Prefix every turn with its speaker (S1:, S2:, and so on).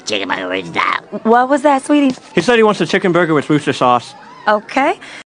S1: chicken burger with that.
S2: What was that, sweetie?
S3: He said he wants a chicken burger with Rooster sauce.
S2: Okay.